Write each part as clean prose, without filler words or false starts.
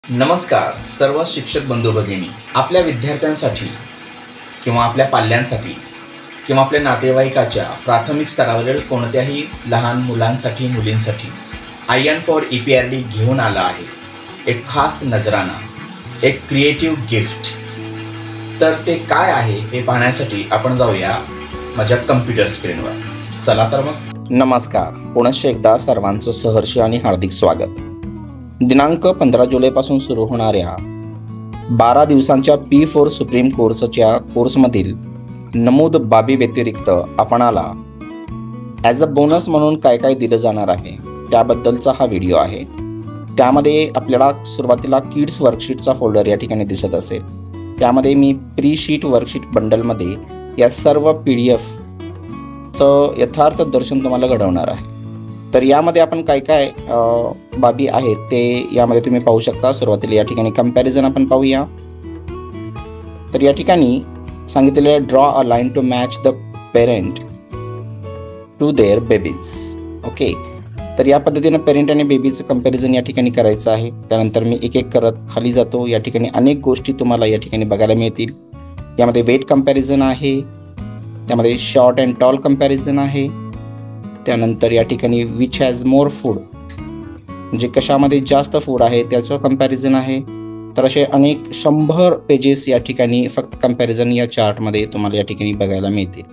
नमस्कार सर्व शिक्षक बंधू भगिनी. आपल्या विद्यार्थ्यांसाठी किंवा आपल्या पाल्यांसाठी किंवा आपल्या नातेवाईकाच्या प्राथमिक स्तरावरील कोणत्याही लहान मुलांसाठी मुलींसाठी IN फॉर EPRD घेऊन आला आहे एक खास नजराना, एक क्रिएटिव्ह गिफ्ट. तर ते काय आहे हे पाहण्यासाठी आपण जाऊया माझ्या कम्प्युटर स्क्रीनवर. चला तर मग. नमस्कार, पुनश्च एकदा सर्वांचं सहर्ष आणि हार्दिक स्वागत. दिनांक 15 जुलैपासून सुरू होणाऱ्या 12 दिवसांच्या P4 सुप्रीम कोर्सच्या कोर्समधील नमूद बाबी व्यतिरिक्त आपणाला ॲज अ बोनस म्हणून काय काय दिलं जाणार आहे त्याबद्दलचा हा व्हिडिओ आहे. त्यामध्ये आपल्याला सुरुवातीला किड्स वर्कशीटचा फोल्डर या ठिकाणी दिसत असेल. त्यामध्ये मी प्री शीट वर्कशीट बंडलमध्ये या सर्व PDFचं यथार्थ दर्शन तुम्हाला घडवणार आहे. तर यामध्ये आपण काय काय बाबी आहेत ते यामध्ये तुम्ही पाहू शकता. सुरुवातीला या ठिकाणी कंपॅरिझन आपण पाहूया. तर या ठिकाणी सांगितलेले draw a line to match the parent to their babies. Okay, तर या पद्धतीनं पेरेंट आणि बेबीचं कंपॅरिझन या ठिकाणी करायचं आहे. त्यानंतर मी एक एक करत खाली जातो. या ठिकाणी अनेक गोष्टी तुम्हाला या ठिकाणी बघायला मिळतील. यामध्ये वेट कंपॅरिझन आहे, त्यामध्ये शॉर्ट अँड टॉल कंपॅरिझन आहे, त्यानंतर या ठिकाणी विच हॅज मोर फूड म्हणजे कशामध्ये जास्त फूड आहे त्याचं कंपॅरिझन आहे. तर असे अनेक 100 पेजेस या ठिकाणी फक्त कंपॅरिझन या चार्टमध्ये तुम्हाला या ठिकाणी बघायला मिळतील.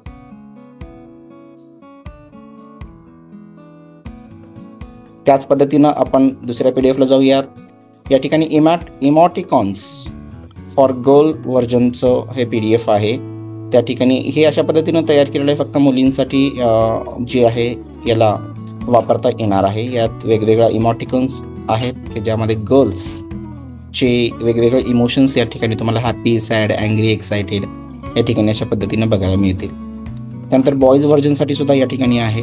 त्याच पद्धतीनं आपण दुसऱ्या PDF ला जाऊया. या ठिकाणी इमोटिकॉन्स फॉर गर्ल व्हर्जनचं हे PDF आहे. त्या ठिकाणी हे अशा पद्धतीनं तयार केलेलं आहे, फक्त मुलींसाठी जे आहे याला वापरता येणार आहे. यात वेगवेगळ्या इमोटिकॉन्स आहेत की ज्यामध्ये गर्ल्सचे वेगवेगळे इमोशन्स या ठिकाणी तुम्हाला हॅपी, सॅड, अँग्री, एक्सायटेड या ठिकाणी अशा पद्धतीनं बघायला मिळतील. त्यानंतर बॉईज व्हर्जनसाठी सुद्धा या ठिकाणी आहे.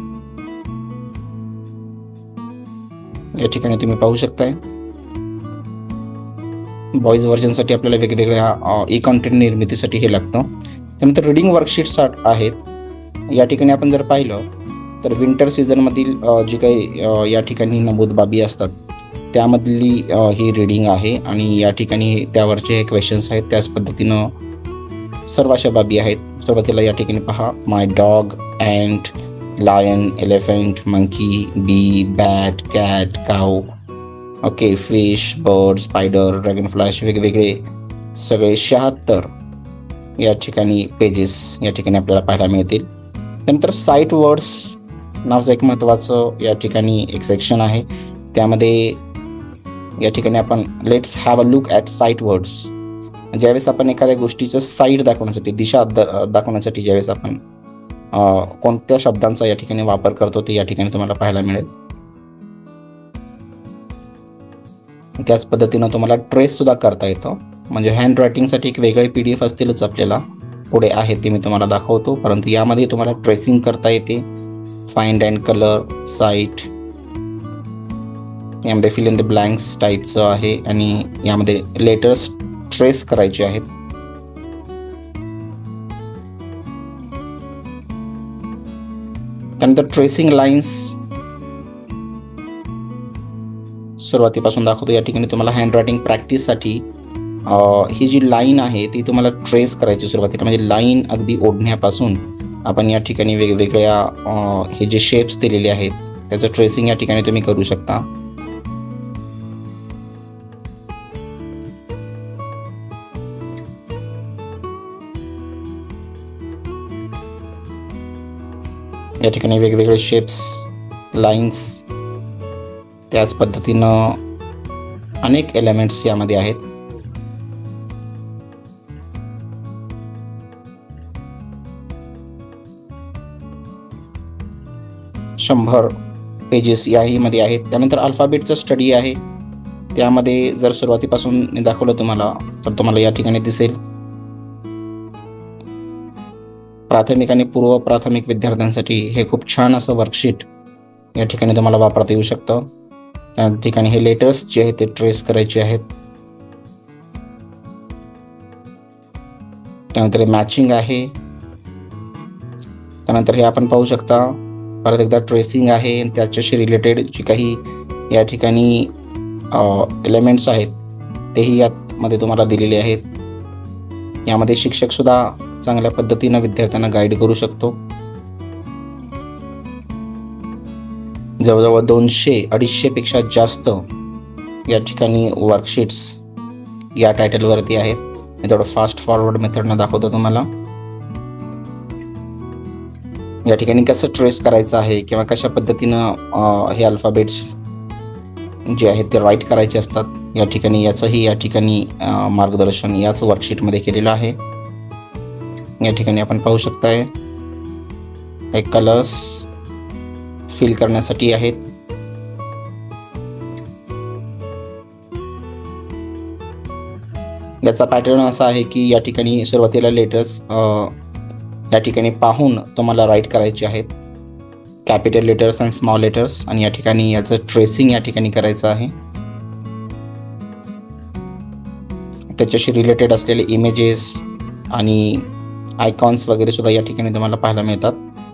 या ठिकाणी तुम्ही पाहू शकताय बॉईज व्हर्जनसाठी आपल्याला वेगवेगळ्या कंटेंट निर्मितीसाठी हे लागतं. त्यानंतर रीडिंग वर्कशीट्स आहेत. या ठिकाणी आपण जर पाहिलं तर विंटर सीझनमधील जी काही या ठिकाणी नमूद बाबी असतात त्यामधली ही रीडिंग आहे आणि या ठिकाणी त्यावरचे हे क्वेश्चन्स आहेत. त्याच पद्धतीनं सर्व अशा बाबी आहेत. सुरुवातीला या ठिकाणी पहा, my dog, ant, lion, elephant, monkey, bee, bat, cat, cow, okay, fish, bird, spider, dragon flash, वेगवेगळे सगळे 76 या ठिकाणी पेजेस या ठिकाणी आपल्याला पाहायला मिळतील. त्यानंतर साईट वर्ड्स नावाचं एक महत्त्वाचं या ठिकाणी एक सेक्शन आहे. त्यामध्ये या ठिकाणी आपण let's have a look at sight words. ज्यावेळेस आपण एखाद्या गोष्टीचं साईड दाखवण्यासाठी, दिशा दाखवण्यासाठी ज्यावेळेस आपण कोणत्या शब्दांचा या ठिकाणी वापर करतो ते या ठिकाणी तुम्हाला पाहायला मिळेल. त्याच पद्धतीनं तुम्हाला ट्रेस सुद्धा करता येतो. म्हणजे हँड रायटिंगसाठी एक वेगळे PDF असतीलच आपल्याला, पुढे आहे ते मी तुम्हाला दाखवतो. परंतु यामध्ये तुम्हाला ट्रेसिंग करता येते. फाइंड अँड कलर, साईट, यामध्ये फिल इन द ब्लँक्स टाईपचं आहे आणि यामध्ये लेटर्स ट्रेस करायचे आहेत. त्यानंतर ट्रेसिंग लाईन्स सुरुवातीपासून दाखवतो. या ठिकाणी तुम्हाला हँड रायटिंग प्रॅक्टिससाठी ही जी लाईन आहे ती तुम्हाला ट्रेस करायची सुरुवातीला. म्हणजे लाईन अगदी ओढण्यापासून आपण या ठिकाणी वेगवेगळ्या हे जे शेप्स दिलेले आहेत त्याचं ट्रेसिंग या ठिकाणी तुम्ही करू शकता. या ठिकाणी वेगवेगळे शेप्स, लाईन्स, त्याच पद्धतीनं अनेक एलिमेंट्स यामध्ये आहेत. शंभर पेजेस याहीमध्ये आहेत. त्यानंतर अल्फाबेटचा स्टडी आहे. त्यामध्ये जर सुरुवातीपासून दाखवलं तुम्हाला तर तुम्हाला या ठिकाणी दिसेल प्राथमिक आणि पूर्व प्राथमिक विद्यार्थ्यांसाठी हे खूप छान असं वर्कशीट या ठिकाणी तुम्हाला वापरता येऊ शकतं. त्या ठिकाणी हे लेटर्स जे आहेत ते ट्रेस करायचे आहेत. त्यानंतर मॅचिंग आहे. त्यानंतर हे आपण पाहू शकता परत एकदा ट्रेसिंग आहे. त्याच्याशी रिलेटेड जी काही या ठिकाणी एलिमेंट्स आहेत तेही यामध्ये तुम्हाला दिलेले आहेत। यामध्ये शिक्षकसुद्धा चांगल्या पद्धतीनं विद्यार्थ्यांना गाईड करू शकतो। जवळजवळ 200-250 पेक्षा जास्त या ठिकाणी वर्कशीट्स या टायटलवरती आहेत। मी थोडं फास्ट फॉरवर्ड मेथडनं दाखवतो तुम्हाला। या ठिकाणी कसं ट्रेस करायचं आहे किंवा कशा पद्धतीनं हे अल्फाबेट्स जे आहेत ते राईट करायचे असतात या ठिकाणी मार्गदर्शन याच वर्कशीटमध्ये केलेलं आहे। या ठिकाणी आपण पाहू शकताय हे कलर्स फिल करण्यासाठी आहेत। याचा पॅटर्न असा आहे की या ठिकाणी सुरुवातीला लेटर्स या ठिकाणी पाहून तुम्हाला राईट करायचे आहेत, capital letters and small letters, आणि या ठिकाणी याचं ट्रेसिंग या ठिकाणी करायचं आहे। त्याच्याशी रिलेटेड असलेले इमेजेस आणि आयकॉन्स वगैरे सुद्धा या ठिकाणी तुम्हाला पाहायला मिळतात।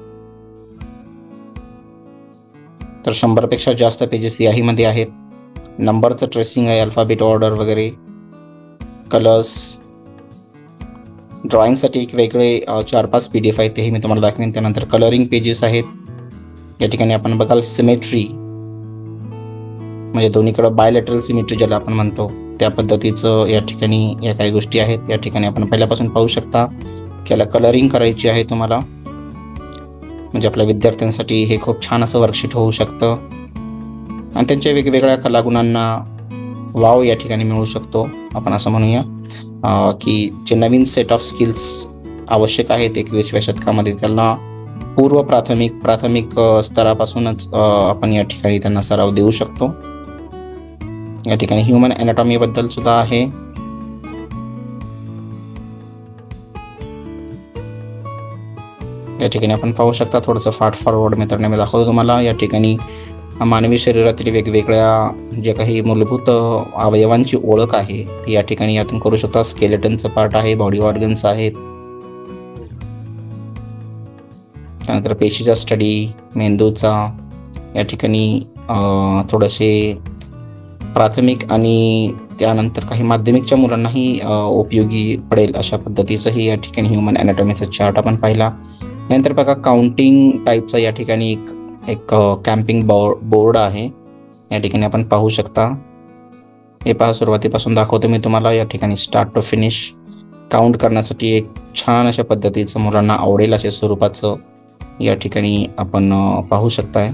तर 100 पेक्षा जास्त पेजेस याहीमध्ये आहेत। नंबरचं ट्रेसिंग आहे, अल्फाबेट ऑर्डर वगैरे, कलर्स, ड्रॉइंगसाठी एक वेगळे 4-5 PDF आहेत तेही मी तुम्हाला दाखवेन। त्यानंतर कलरिंग पेजेस आहेत। या ठिकाणी आपण बघाल सिमेट्री म्हणजे दोन्हीकडं बायलॅटरल सिमेट्री ज्याला आपण म्हणतो त्या पद्धतीचं या ठिकाणी या काही गोष्टी आहेत। या ठिकाणी आपण पहिल्यापासून पाहू शकता की याला कलरिंग करायची आहे तुम्हाला, म्हणजे आपल्या विद्यार्थ्यांसाठी हे खूप छान असं वर्कशीट होऊ शकतं आणि त्यांच्या वेगवेगळ्या कलागुणांना वाव या ठिकाणी मिळू शकतो। आपण असं म्हणूया की जे नवीन सेट ऑफ स्किल्स आवश्यक आहेत 21व्या शतकामध्ये त्यांना प्राथमिक स्तरापासूनच आपण या ठिकाणी त्यांना सराव देऊ शकतो। या ठिकाणी ह्युमन ॲनाटॉमी बद्दल सुद्धा आहे। या ठिकाणी आपण पाहू शकता थोडंसं फास्ट फॉरवर्ड मेथडने मी दाखवतो तुम्हाला। या ठिकाणी मानवी शरीरातील वेगवेगळ्या जे काही मूलभूत अवयवांची ओळख आहे ती या ठिकाणी यातून करू शकता। स्केलेटनचं पार्ट आहे, बॉडी ऑर्गन्स आहेत, त्यानंतर पेशीचा स्टडी, मेंदूचा, या ठिकाणी थोडेसे प्राथमिक आणि त्यानंतर काही माध्यमिकच्या मुलांनाही उपयोगी पडेल अशा पद्धतीचंही या ठिकाणी ह्युमन ॲनाटॉमीचा चार्ट आपण पाहिला। त्यानंतर बघा काउंटिंग टाईपचा या ठिकाणी एक कॅम्पिंग बोर्ड आहे। या ठिकाणी आपण पाहू शकता, हे पहा सुरुवातीपासून दाखवतो मी तुम्हाला। या ठिकाणी स्टार्ट टू फिनिश काउंट करण्यासाठी एक छान अशा पद्धतीचं मुलांना आवडेल अशा स्वरूपाचं या ठिकाणी आपण पाहू शकताय।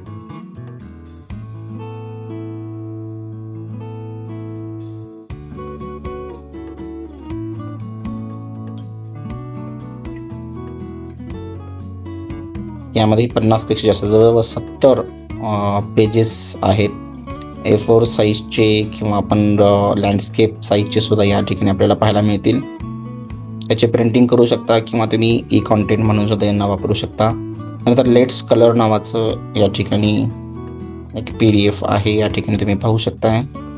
यामध्ये 50 पेक्षा जास्त जवळजवळ 70 पेजेस आहेत। A4 साईजचे किंवा आपण लँडस्केप साईजचे सुद्धा या ठिकाणी आपल्याला पाहायला मिळतील। याचे प्रिंटिंग करू शकता किंवा तुम्ही ई कॉन्टेंट म्हणून सुद्धा यांना वापरू शकता। नंतर लेट्स कलर नावाचं या ठिकाणी एक PDF आहे, या ठिकाणी तुम्ही पाहू शकताय।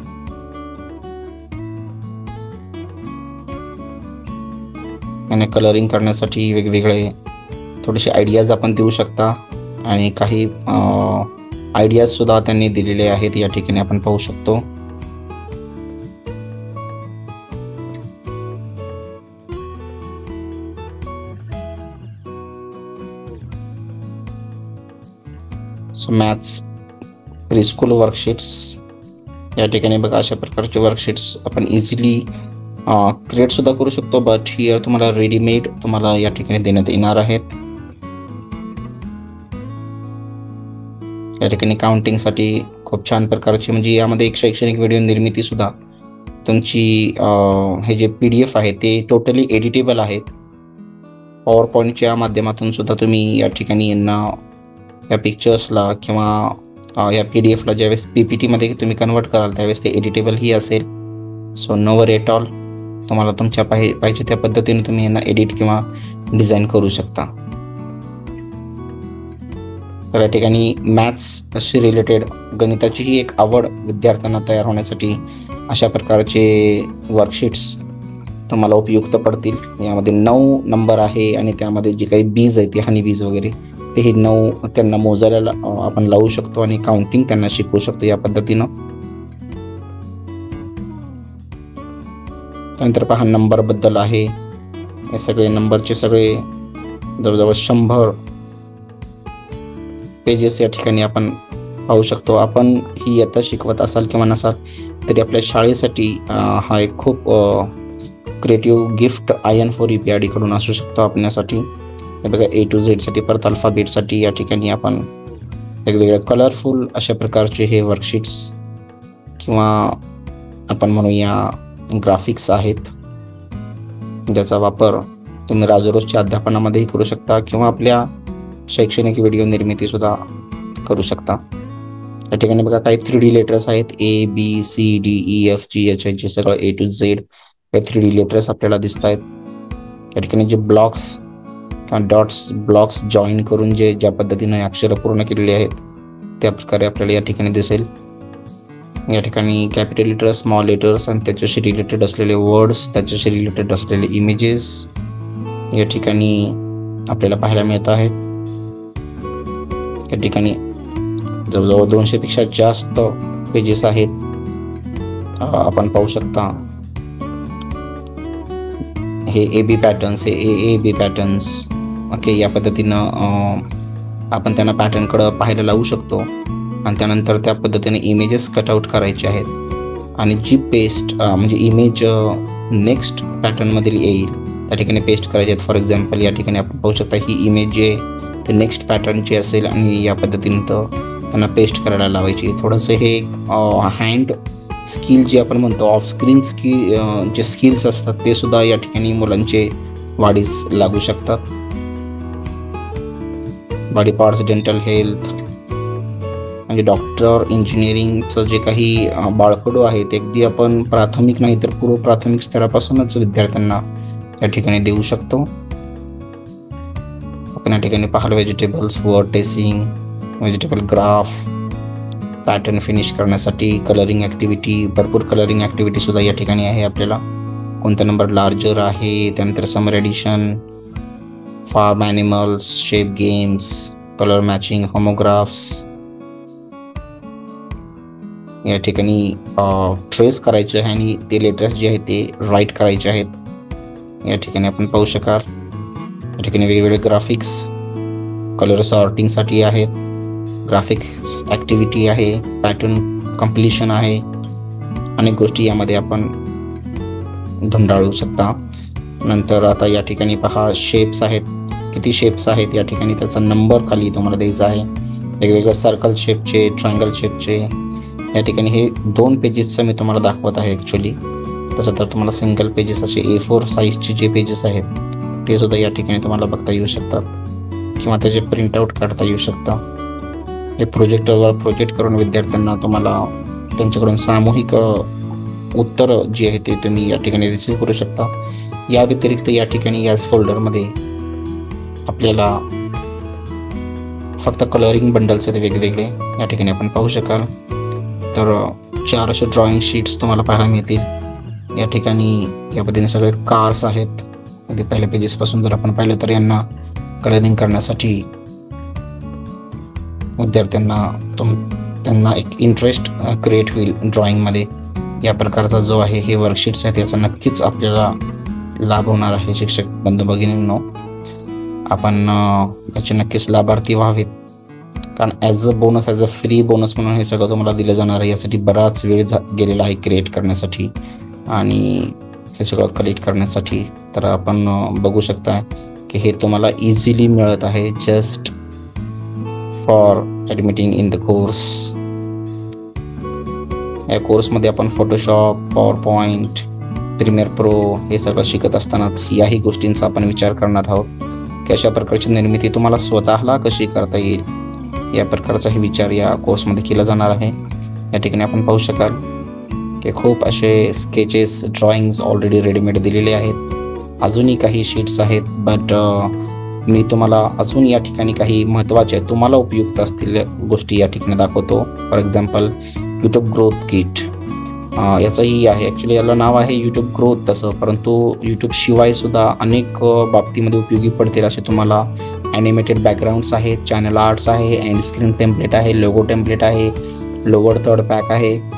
याने कलरिंग करण्यासाठी वेगवेगळे थोडेसे आयडियाज आपण देऊ शकता आणि काही आयडियाज सुद्धा त्यांनी दिलेले आहेत या ठिकाणी आपण पाहू शकतो। सो मॅथ्स प्रीस्कूल वर्कशीट्स या ठिकाणी बघा अशा प्रकारचे वर्कशीट्स आपण इझिली क्रिएट सुद्धा करू शकतो, बट हिअर तुम्हाला रेडीमेड तुम्हाला या ठिकाणी देण्यात येणार आहेत। या ठिकाणी काउंटिंगसाठी खूप छान प्रकारची म्हणजे यामध्ये एक शैक्षणिक व्हिडिओ निर्मिती सुद्धा तुमची हे जे PDF आहे ते टोटली एडिटेबल आहेत। पॉवर पॉईंटच्या माध्यमातून सुद्धा तुम्ही या ठिकाणी यांना या पिक्चर्सला किंवा या PDF ला ज्यावेळेस PPT तुम्ही कन्वर्ट कराल त्यावेळेस ते एडिटेबलही असेल। So no worry at all, तुम्हाला तुमच्या पाहिजे त्या पद्धतीने तुम्ही यांना एडिट किंवा डिझाईन करू शकता। तर या ठिकाणी मॅथ्सशी रिलेटेड गणिताचीही एक आवड विद्यार्थ्यांना तयार होण्यासाठी अशा प्रकारचे वर्कशीट्स तुम्हाला उपयुक्त पडतील। यामध्ये 9 नंबर आहे आणि त्यामध्ये जे काही बीज आहेत ते हनी बीज वगैरे तेही 9 त्यांना मोजायला आपण लावू शकतो आणि काउंटिंग त्यांना शिकवू शकतो या पद्धतीनं। त्यानंतर पहा नंबरबद्दल आहे, हे सगळे नंबरचे सगळे जवळजवळ 100 पेजेस या ठिकाणी आपण पाहू शकतो. आपण ही इयत्ता शिकवत असाल किंवा नसाल तरी आपल्या शाळेसाठी हा एक खूप क्रिएटिव्ह गिफ्ट IN4EPRD कडून असू शकतो आपल्यासाठी. हे बघा A to Z साठी परत अल्फाबेटसाठी या ठिकाणी आपण वेगवेगळे कलरफुल अशा प्रकारचे हे वर्कशीट्स किंवा आपण म्हणूया ग्राफिक्स आहेत, ज्याचा वापर तुम्ही रोजच्या अध्यापनामध्येही करू शकता किंवा आपल्या शैक्षणिक व्हिडिओ निर्मितीसुद्धा करू शकता. या ठिकाणी बघा काही 3D लेटर्स आहेत, ABCDEFGH जे सगळं A to Z हे 3D लेटर्स आपल्याला दिसत आहेत. या ठिकाणी जे ब्लॉक्स किंवा डॉट्स ब्लॉक्स जॉईन करून ज्या पद्धतीने अक्षरं पूर्ण केलेली आहेत त्या प्रकारे आपल्याला या ठिकाणी दिसेल. या ठिकाणी कॅपिटल लेटर्स, स्मॉल लेटर्स आणि त्याच्याशी रिलेटेड असलेले वर्ड्स, त्याच्याशी रिलेटेड असलेले इमेजेस या ठिकाणी आपल्याला पाहायला मिळत आहेत. या ठिकाणी जवळजवळ 200 पेक्षा जास्त पेजेस आहेत, आपण पाहू शकता. हे AB पॅटर्न्स, हे AAB पॅटर्न्स, ओके. या पद्धतीनं आपण त्यांना पॅटर्नकडे पाहायला लावू शकतो आणि त्यानंतर त्या पद्धतीने इमेजेस कटआउट करायचे आहेत आणि जी पेस्ट म्हणजे इमेज नेक्स्ट पॅटर्नमधील येईल त्या ठिकाणी पेस्ट करायचे आहेत. फॉर एक्झाम्पल या ठिकाणी आपण पाहू शकता ही इमेज जे ते नेक्स्ट पॅटर्नची असेल आणि या पद्धतीने त्यांना पेस्ट करायला लावायची. थोडंसं हे हँड स्किल जे आपण म्हणतो, ऑफ स्क्रीन जे स्किल्स असतात ते सुद्धा या ठिकाणी मुलांचे वाढीस लागू शकतात. बॉडी पार्ट्स, डेंटल हेल्थ म्हणजे डॉक्टर, इंजिनिअरिंगचं जे काही बाळकडू आहे ते अगदी आपण प्राथमिक नाही तर पूर्व प्राथमिक स्तरापासूनच विद्यार्थ्यांना या ठिकाणी देऊ शकतो. आपण या ठिकाणी पाहाल vegetables, word tracing, vegetable graph, pattern finish करण्यासाठी कलरिंग ॲक्टिव्हिटी, भरपूर कलरिंग ॲक्टिव्हिटी सुद्धा या ठिकाणी आहे. आपल्याला कोणता नंबर लार्जर आहे, त्यानंतर summer edition, farm animals, shape games, colour matching, homographs या ठिकाणी ट्रेस करायचे आहे आणि ते लेटर्स जे आहेत ते राईट करायचे आहेत. या ठिकाणी आपण पाहू शकाल. या ठिकाणी वेगवेगळे ग्राफिक्स कलर सॉर्टिंगसाठी आहेत, ग्राफिक्स ॲक्टिव्हिटी आहे, पॅटर्न कम्प्लिशन आहे, अनेक गोष्टी यामध्ये आपण धुंडाळू शकता. नंतर आता या ठिकाणी पहा शेप्स आहेत, किती शेप्स आहेत या ठिकाणी त्याचा नंबर खाली तुम्हाला द्यायचा आहे. वेगवेगळ्या सर्कल शेपचे, ट्रायंगल शेपचे या ठिकाणी हे 2 पेजेसचं मी तुम्हाला दाखवत आहे ॲक्च्युली. तसं तर तुम्हाला सिंगल पेजेस असे A4 साईजचे जे पेजेस आहेत ते सुद्धा या ठिकाणी तुम्हाला बघता येऊ शकतात किंवा त्याचे प्रिंटआउट काढता येऊ शकता. हे प्रोजेक्टरवर प्रोजेक्ट करून विद्यार्थ्यांना तुम्हाला त्यांच्याकडून सामूहिक उत्तर जे आहे ते तुम्ही या ठिकाणी रिसीव्ह करू शकता. या व्यतिरिक्त या ठिकाणी याच फोल्डरमध्ये आपल्याला फक्त कलरिंग बंडल्स आहेत वेगवेगळे या ठिकाणी आपण पाहू शकाल. तर 4 असे ड्रॉइंग शीट्स तुम्हाला पाहायला मिळतील. या ठिकाणी या पद्धतीने सगळे कार्स आहेत. अगदी पहिल्या पेजेसपासून जर आपण पाहिलं तर यांना कलरिंग करण्यासाठी विद्यार्थ्यांना त्यांना एक इंटरेस्ट क्रिएट होईल ड्रॉइंगमध्ये. या प्रकारचा जो आहे हे वर्कशीट्स आहेत याचा नक्कीच आपल्याला लाभ होणार आहे शिक्षक बंधू भगिनींनो. आपण याचे नक्कीच लाभार्थी व्हावेत, कारण as a bonus, as a free bonus म्हणून हे सगळं तुम्हाला दिलं जाणार आहे. यासाठी बराच वेळ गेलेला आहे क्रिएट करण्यासाठी आणि हे सगळं कलेक्ट करण्यासाठी. तर आपण बघू शकता की हे तुम्हाला इझिली मिळत आहे just for admitting in the course. या कोर्समध्ये आपण Photoshop, PowerPoint, Premiere Pro हे सगळं शिकत असतानाच याही गोष्टींचा आपण विचार करणार आहोत की अशा प्रकारची निर्मिती तुम्हाला स्वतःला कशी करता येईल. या प्रकारचाही विचार या कोर्समध्ये केला जाणार आहे. या ठिकाणी आपण पाहू शकाल की खूप असे स्केचेस, ड्रॉइंग्स ऑलरेडी रेडीमेड दिलेले आहेत. अजूनही काही शीट्स आहेत, बट मी तुम्हाला अजून या ठिकाणी काही महत्त्वाच्या तुम्हाला उपयुक्त असलेल्या गोष्टी या ठिकाणी दाखवतो. For example YouTube growth kit याचंही आहे. ॲक्च्युली याला नाव आहे यूट्यूब ग्रोथ तसं, परंतु यूट्यूब शिवाय सुद्धा अनेक बाबतीमध्ये उपयोगी पडतील असे तुम्हाला ॲनिमेटेड बॅकग्राऊंड्स आहेत, चॅनल आर्ट्स आहे, एंड स्क्रीन टेम्पलेट आहे, लोगो टेम्पलेट आहे, लोअर थर्ड पॅक आहे,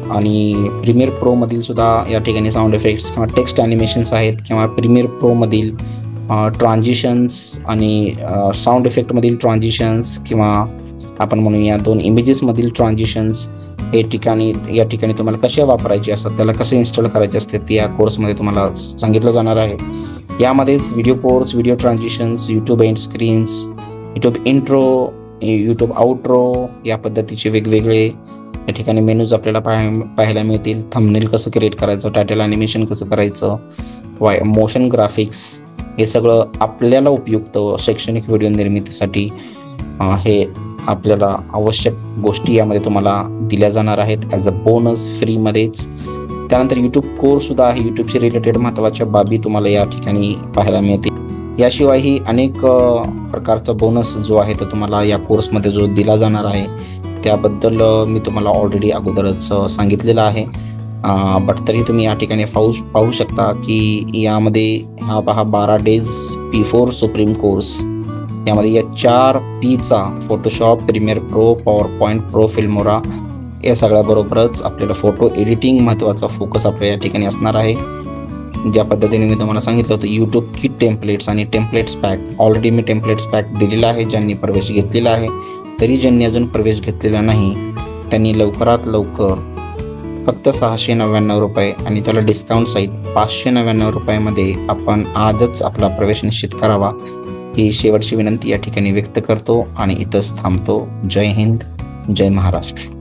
आणि प्रीमियर प्रोमधील सुद्धा या ठिकाणी साऊंड इफेक्ट्स किंवा टेक्स्ट ॲनिमेशन्स आहेत किंवा प्रीमियर प्रोमधील ट्रान्झिशन्स आणि साऊंड इफेक्टमधील ट्रान्झिशन्स किंवा आपण म्हणूया 2 इमेजेसमधील ट्रान्झिशन्स या ठिकाणी तुम्हाला कशा वापरायचे असतात, त्याला कसे इन्स्टॉल करायचे असते ते या कोर्समध्ये तुम्हाला सांगितलं जाणार आहे. यामध्येच video course, video transitions, YouTube end screens, YouTube intro, YouTube outro या पद्धतीचे वेगवेगळे या ठिकाणी मेनूज आपल्याला पाहायला मिळतील. थंबनेल कसं क्रिएट करायचं, टायटल ॲनिमेशन कसं करायचं, मोशन ग्राफिक्स, हे सगळं आपल्याला उपयुक्त शैक्षणिक व्हिडिओ निर्मितीसाठी हे आपल्याला आवश्यक गोष्टी यामध्ये तुम्हाला दिल्या जाणार आहेत ॲज अ बोनस फ्रीमध्येच. त्यानंतर यूट्यूब कोर्ससुद्धा आहे. यूट्यूबशी रिलेटेड महत्त्वाच्या बाबी तुम्हाला या ठिकाणी पाहायला मिळतील. याशिवायही अनेक प्रकारचा बोनस जो आहे तो तुम्हाला या कोर्समध्ये जो दिला जाणार आहे त्याबद्दल मी तुम्हाला ऑलरेडी अगोदरच सांगितलेलं आहे. बट तरी तुम्ही या ठिकाणी पाहू शकता की यामध्ये हा पहा 12 डेज P4 सुप्रीम कोर्स, यामध्ये या 4 Pचा Photoshop, Premiere Pro, PowerPoint Pro, Filmora या सगळ्याबरोबरच आपल्याला फोटो एडिटिंग महत्त्वाचा फोकस आपल्या या ठिकाणी असणार आहे. ज्या पद्धतीने मी तुम्हाला सांगितलं होतं यूट्यूब किट टेम्पलेट्स आणि टेम्पलेट्स पॅक, ऑलरेडी मी टेम्पलेट्स पॅक दिलेला आहे ज्यांनी प्रवेश घेतलेला आहे. तरी ज्यांनी अजून प्रवेश घेतलेला नाही त्यांनी लवकरात लवकर फक्त 699 रुपये आणि त्याला डिस्काउंट सहित 599 रुपयामध्ये आपण आजच आपला प्रवेश निश्चित करावा ही शेवटची विनंती या ठिकाणी व्यक्त करतो आणि इथंच थांबतो. जय हिंद, जय महाराष्ट्र.